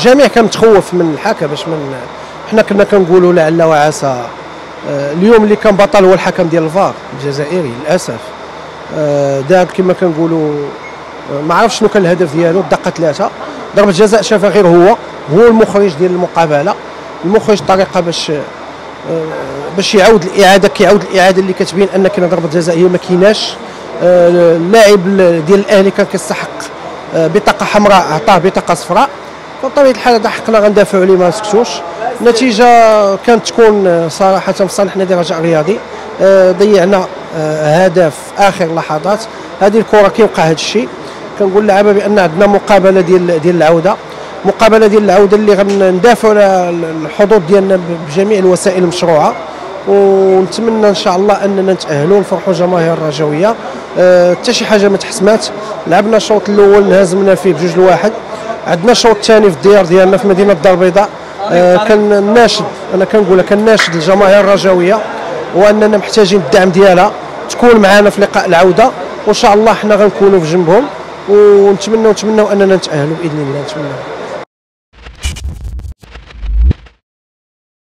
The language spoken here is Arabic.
الجميع كان متخوف من الحكم باش من حنا كنا كنقولوا لعل وعسى. اليوم اللي كان بطل هو الحكم ديال الفار الجزائري للاسف. دار كما كنقولوا ما عرفش شنو كان الهدف ديالو، الدقه 3 ضربه جزاء شافها غير هو المخرج ديال المقابله، المخرج الطريقه باش يعاود الاعاده، كيعاود الاعاده اللي كتبين ان كاين ضربه جزاء هي ما كايناش. اللاعب ديال الاهلي كان كيستحق بطاقه حمراء، عطاه بطاقه صفراء، فبطبيعه الحال هذا حقنا غندافعوا عليه ما نسكتوش. النتيجه كانت تكون صراحه في صالح نادي الرجاء الرياضي. ضيعنا هدف اخر لحظات. هذه الكره كيوقع هذا الشيء. كنقول للعابه بان عندنا مقابله ديال العوده، مقابله ديال العوده اللي غندافعوا على الحظوظ ديالنا بجميع الوسائل المشروعه، ونتمنى ان شاء الله اننا نتاهلوا ونفرحوا جماهير الرجاويه. حتى شي حاجه ما تحسمات. لعبنا الشوط الاول انهزمنا فيه ب2-1. عندنا الشوط الثاني في الديار ديالنا في مدينه الدار البيضاء. كان ناشد، انا كنقولها كان ناشد الجماهير الرجاويه واننا محتاجين الدعم ديالها تكون معنا في لقاء العوده، وان شاء الله حنا غنكونوا في جنبهم، ونتمنوا اننا نتاهلوا باذن الله. نتمنى.